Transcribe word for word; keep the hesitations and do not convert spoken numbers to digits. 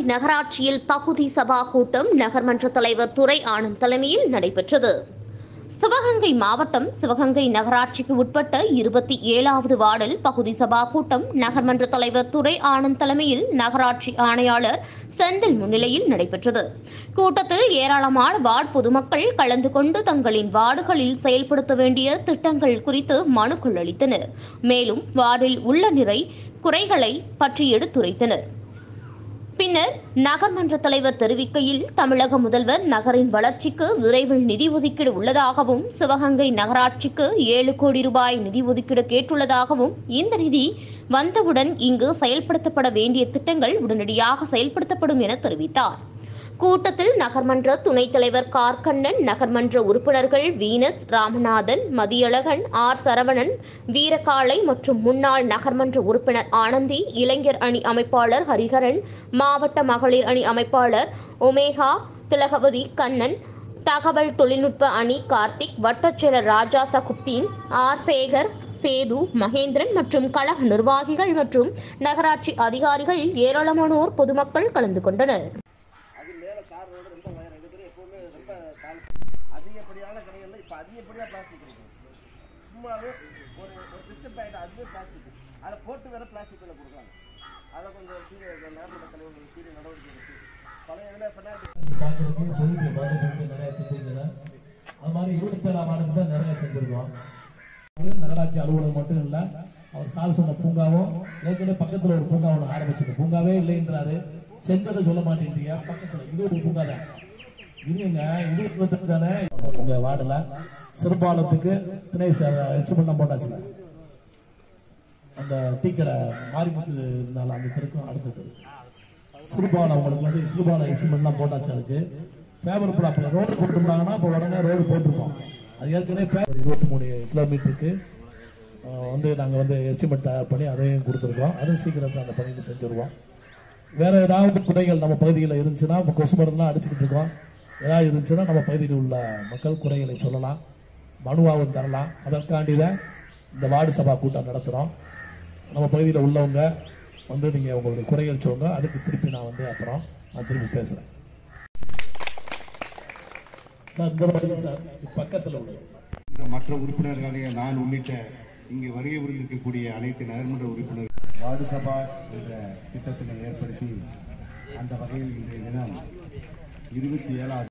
நகராட்சியில் பகுதி சபா கூட்டம் நகர்மன்ற தலைவர் துரை ஆனந்த் தலைமையில் நடைபெற்றது. சிவகங்கை மாவட்டம் சிவகங்கை நகராட்சிக்கு உட்பட்ட இருபத்தி ஏழாவது வார்டில் பகுதி சபா கூட்டம் நகர்மன்ற தலைவர் துரை ஆனந்த் தலைமையில் நகராட்சி ஆணையாளர் செந்தில் முன்னிலையில் நடைபெற்றது. கூட்டத்தில் ஏராளமான வார்டு பொதுமக்கள் கலந்து கொண்டு தங்களின் வார்டுகளில் செயல்படுத்த வேண்டிய திட்டங்கள் குறித்து மனுக்கள் அளித்தனர். மேலும் வார்டில் உள்ள நிறை குறைகளை பற்றி எடுத்துரைத்தனர். பின்னர் நகர்மன்ற தலைவர் தெரிவிக்கையில், தமிழக முதல்வர் நகரின் வளர்ச்சிக்கு விரைவில் நிதி ஒதுக்கீடு உள்ளதாகவும், சிவகங்கை நகராட்சிக்கு ஏழு கோடி ரூபாய் நிதி ஒதுக்கீடு கேட்டுள்ளதாகவும், இந்த நிதி வந்தவுடன் இங்கு செயல்படுத்தப்பட வேண்டிய திட்டங்கள் உடனடியாக செயல்படுத்தப்படும் என தெரிவித்தார். கூட்டத்தில் நகர்மன்ற துணைத் தலைவர் கார்கண்ணன், நகர்மன்ற உறுப்பினர்கள் வீனஸ், ராமநாதன், மதியழகன், ஆர் சரவணன், வீரகாளை மற்றும் முன்னாள் நகர்மன்ற உறுப்பினர் ஆனந்தி, இளைஞர் அணி அமைப்பாளர் ஹரிஹரன், மாவட்ட மகளிர் அணி அமைப்பாளர் ஒமேகா, திலகவதி, கண்ணன், தகவல் தொழில்நுட்ப அணி கார்த்திக், வட்டச்செயலர் ராஜா சகுப்தீன், ஆர் சேகர், சேது, மகேந்திரன் மற்றும் கழக நிர்வாகிகள் மற்றும் நகராட்சி அதிகாரிகள் ஏராளமானோர் பொதுமக்கள் கலந்து கொண்டனர். அதிகப்படியான கடைகளில் இப்போ அதிகப்படியாக பிளாஸ்டிக் இருக்குது. சும்மாவே ஒரு ஒரு பிஸ்கட் பேக்கெட் அதுவே பிளாஸ்டிக், அதை போட்டு வேறு பிளாஸ்டிக்கில் கொடுக்குறாங்க. அதை கொஞ்சம் சீரிய நேரத்தில் தலைவர்கள் சீரிய நடவடிக்கை இருக்குது. பழைய இதில் பண்ணாட்டி பார்க்குறதுக்கு பொருட்களை பார்த்து நிறையா செஞ்சுருந்தேன். அது மாதிரி இருபத்தி ஏழாம் ஆண்டுக்கு தான் நிறையா செஞ்சுருக்கோம். நகராட்சி அலுவலகம் மட்டும் இல்லை, அவர் சால் சொன்ன பூங்காவும் ஏற்கனவே பக்கத்தில் ஒரு பூங்கா ஒன்று ஆரம்பிச்சிருக்கு. பூங்காவே இல்லைன்றாரு, செஞ்சதை சொல்ல மாட்டேங்கிறீங்க. பக்கத்தில் இது ஒரு பூங்கா தான் இல்லைங்க, இருபத்தி தானே உங்க வார்டுல சிறுபாலத்துக்கு திணை எஸ்டிமேட் போட்டாச்சுங்க. அந்த டீக்கடை மாரிமுத்து இருந்தாலும் அந்த தெருக்கும் அடுத்தது சிறுபாலம் உங்களுக்கு வந்து சிறுபாலம் எஸ்டிமேட்லாம் போட்டாச்சு. அதுக்கு பேப்பர் ப்ராப்பர் ரோடு போட்டுருந்தாங்கன்னா இப்போ உடனே ரோடு போட்டிருப்போம். அது ஏற்கனவே இருபத்தி மூணு கிலோமீட்டருக்கு வந்து நாங்கள் வந்து எஸ்டிமேட் தயார் பண்ணி அதையும் கொடுத்துருக்கோம். அதுவும் சீக்கிரத்தில் அந்த பணியை செஞ்சுருவோம். வேற ஏதாவது குறைகள் நம்ம பகுதியில் இருந்துச்சுன்னா இப்போ கொசு மருந்துலாம் அடிச்சுக்கிட்டு இருக்கோம். ஏதாவது இருந்துச்சுன்னா நம்ம பகுதியில் உள்ள மக்கள் குறைகளை சொல்லலாம், மனுவாகவும் தரலாம். அதற்காண்டி தான் இந்த வார்டு சபா கூட்டம் நடத்துகிறோம். நம்ம பகுதியில் உள்ளவங்க வந்து நீங்கள் உங்களுடைய குறைகள் சொல்லுங்க, அதுக்கு திருப்பி நான் வந்து அப்புறம் நான் திருப்பி பேசுகிறேன். சார் இந்த மாதிரி சார் பக்கத்தில் உள்ள மற்ற உறுப்பினர்களே நான் உள்ளிட்ட இங்கே வருகை புரிந்திருக்கக்கூடிய அனைத்து நகர்மன்ற உறுப்பினர் வார்டு சபா என்ற திட்டத்தினை ஏற்படுத்தி அந்த வகையில் இன்றைய தினம் இருபத்தி ஏழாவது